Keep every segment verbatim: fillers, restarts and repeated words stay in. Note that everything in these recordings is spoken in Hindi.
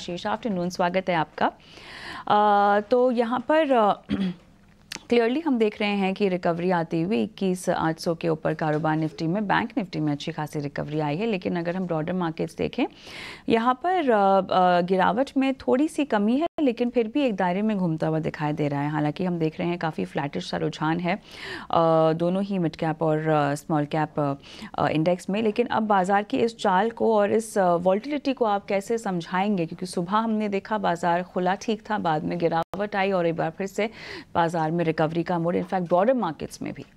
आशीष, आफ्टरनून, स्वागत है आपका। आ, तो यहाँ पर क्लियरली हम देख रहे हैं कि रिकवरी आती हुई इक्कीस आठ सौ के ऊपर कारोबार निफ्टी में, बैंक निफ्टी में अच्छी खासी रिकवरी आई है। लेकिन अगर हम ब्रॉडर मार्केट्स देखें, यहाँ पर गिरावट में थोड़ी सी कमी है, लेकिन फिर भी एक दायरे में घूमता हुआ दिखाई दे रहा है। हालांकि हम देख रहे हैं काफ़ी फ्लैटिश सा रुझान है दोनों ही मिड कैप और स्मॉल कैप इंडेक्स में। लेकिन अब बाज़ार की इस चाल को और इस वॉल्टिलिटी को आप कैसे समझाएंगे? क्योंकि सुबह हमने देखा बाज़ार खुला ठीक था, बाद में गिरावट आई और एक बार फिर से बाज़ार में रिकवरी का मोड, इनफैक्ट ब्रॉडर मार्केट्स में भी।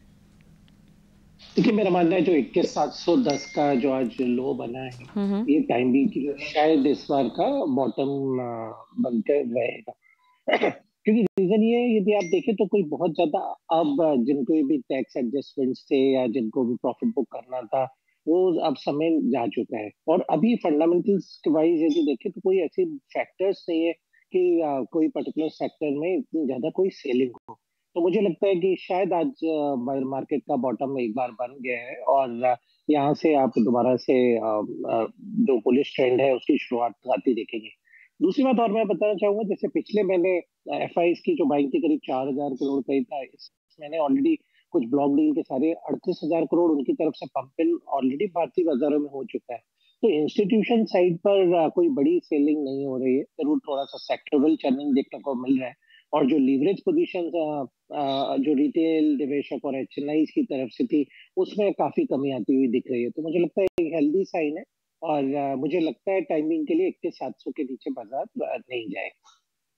देखिए, मेरा मानना है जो इक्कीस सात सौ दस का जो आज लो बना है, ये टाइम भी की शायद इस बार का बॉटम बनकर रहेगा। क्योंकि रीजन ये है, यदि आप देखें तो कोई बहुत ज्यादा अब जिनको भी टैक्स एडजस्टमेंट्स थे या जिनको भी प्रॉफिट बुक करना था, वो अब समय जा चुका है। और अभी फंडामेंटल्स के वाइज यदि देखें तो कोई ऐसे फैक्टर्स नहीं है कि आ, कोई पर्टिकुलर सेक्टर में इतनी ज्यादा कोई सेलिंग हो। तो मुझे लगता है कि शायद आज मार्केट का बॉटम एक बार बन गया है और यहाँ से आप दोबारा से जो बुलिश ट्रेंड है उसकी शुरुआत आती देखेंगे। दूसरी बात और मैं बताना चाहूंगा, जैसे पिछले महीने एफ आई की जो बाइंग थी करीब चार हजार करोड़ का ही था, इस मैंने ऑलरेडी कुछ ब्लॉक डील के सारे अड़तीस हजार करोड़ उनकी तरफ से पंप इन ऑलरेडी भारतीय बाजारों में हो चुका है। तो इंस्टीट्यूशन साइड पर कोई बड़ी सेलिंग नहीं हो रही है, जरूर थोड़ा सा सेक्टरल चर्निंग देखने को मिल रहा है। और जो लीवरेज पोजीशन जो रिटेल निवेशक और एच एन आई की तरफ से थी, उसमें काफी कमी आती हुई दिख रही है। तो मुझे लगता है एक हेल्दी साइन है और uh, मुझे लगता है टाइमिंग के लिए इक्कीस सात सौ के नीचे बाजार नहीं जाएगा।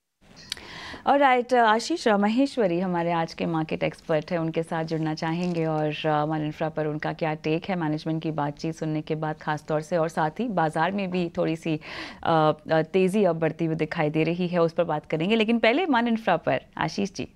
और राइट आशीष, महेश्वरी हमारे आज के मार्केट एक्सपर्ट हैं, उनके साथ जुड़ना चाहेंगे और मान इंफ्रा पर उनका क्या टेक है मैनेजमेंट की बातचीत सुनने के बाद खास तौर से, और साथ ही बाजार में भी थोड़ी सी तेजी अब बढ़ती हुई दिखाई दे रही है, उस पर बात करेंगे। लेकिन पहले मान इंफ्रा पर आशीष जी।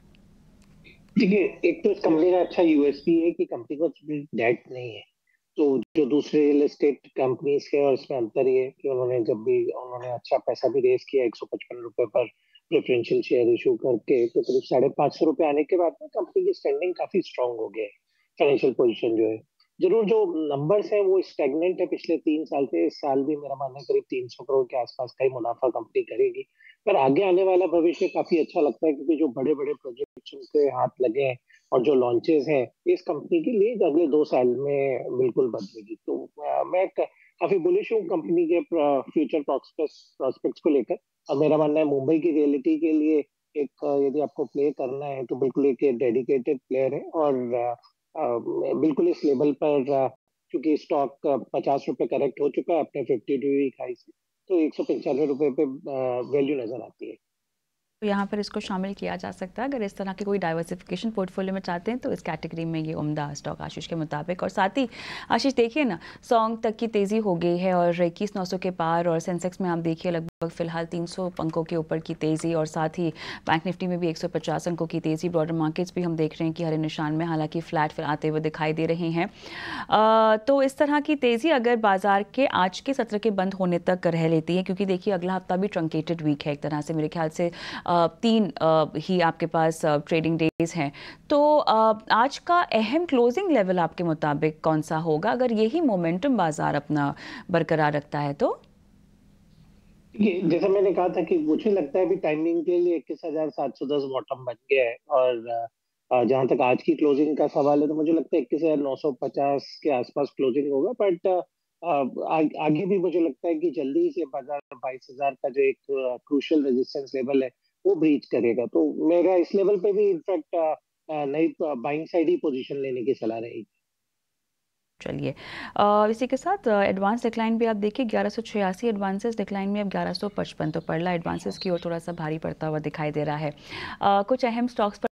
देखिए, एक तो इस कंपनी का अच्छा यूएसपी है कि कंपनी को डेट नहीं है। तो जो दूसरे रियल एस्टेट कंपनीज के और इसमें अंतर ये है कि उन्होंने जब भी उन्होंने अच्छा पैसा भी रेस किया एक सौ पचपन रुपए पर प्रेफरेंशियल शेयर इशू करके, तो करीब साढ़े पांच सौ रुपए आने के बाद में कंपनी की स्टैंडिंग काफी स्ट्रांग हो गई है। फाइनेंशियल पोजीशन जो है, जरूर जो नंबर्स हैं वो स्टैग्नेंट है पिछले तीन साल से। इस साल भी मेरा मानना है करीब तीन सौ करोड़ के आसपास का ही मुनाफा कंपनी करेगी। पर आगे आने वाला भविष्य काफी अच्छा लगता है, क्योंकि जो बड़े बड़े प्रोजेक्ट्स उनके हाथ लगे हैं और जो लॉन्चेस हैं इस कंपनी के लिए अगले दो साल में बिल्कुल बदलेगी। तो आ, मैं काफी बुलिश हूँ कंपनी के फ्यूचर प्रोस्पेक्ट्स को लेकर। और मेरा मानना है मुंबई की रियलिटी के लिए एक यदि आपको प्ले करना है तो बिल्कुल एक डेडिकेटेड प्लेयर है। और आ, आ, बिल्कुल इस लेवल पर क्योंकि स्टॉक पचास रुपए करेक्ट हो चुका है अपने फिफ्टी टू वीक हाई से, तो एक सौ पंचानवे रुपए पे वैल्यू नजर आती है। तो यहाँ पर इसको शामिल किया जा सकता है अगर इस तरह के कोई डाइवर्सिफिकेशन पोर्टफोलियो में चाहते हैं तो इस कैटेगरी में ये उम्दा स्टॉक आशीष के मुताबिक। और साथ ही आशीष देखिए ना, सॉन्ग तक की तेज़ी हो गई है और इक्कीस नौ सौ के पार, और सेंसेक्स में आप देखिए लगभग फिलहाल तीन सौ अंकों के ऊपर की तेज़ी, और साथ ही बैंक निफ्टी में भी एक सौ पचास अंकों की तेज़ी। ब्रॉडर मार्केट्स भी हम देख रहे हैं कि हरे निशान में, हालांकि फ्लैट फिर आते हुए दिखाई दे रहे हैं। आ, तो इस तरह की तेज़ी अगर बाजार के आज के सत्र के बंद होने तक रह लेती है, क्योंकि देखिए अगला हफ्ता भी ट्रंकेटेड वीक है एक तरह से, मेरे ख्याल से तीन ही आपके पास ट्रेडिंग डेज हैं, तो आज का अहम क्लोजिंग लेवल आपके मुताबिक कौन सा होगा अगर यही मोमेंटम बाजार अपना बरकरार रखता है? तो जैसा मैंने कहा था कि मुझे लगता है अभी टाइमिंग के लिए इक्कीस हजार सात सौ दस बॉटम बन गया है। और जहां तक आज की क्लोजिंग का सवाल है तो मुझे लगता है इक्कीस हजार नौ सौ पचास के आसपास क्लोजिंग होगा। बट आगे भी मुझे लगता है कि जल्दी से बाजार बाईस हजार का जो एक क्रूशियल रेजिस्टेंस लेवल है वो ब्रीच करेगा। तो मेरा इस लेवल पे भी इनफैक्ट नई बाइंग साइड ही पोजीशन लेने की सलाह रहेगी। चलिए, इसी के साथ एडवांस डिक्लाइन भी आप देखिए, ग्यारह सौ छियासी एडवांसेस डिक्लाइन में अब ग्यारह सौ पचपन, तो पड़ला एडवांसेस की ओर थोड़ा सा भारी पड़ता हुआ दिखाई दे रहा है। आ, कुछ अहम स्टॉक्स पर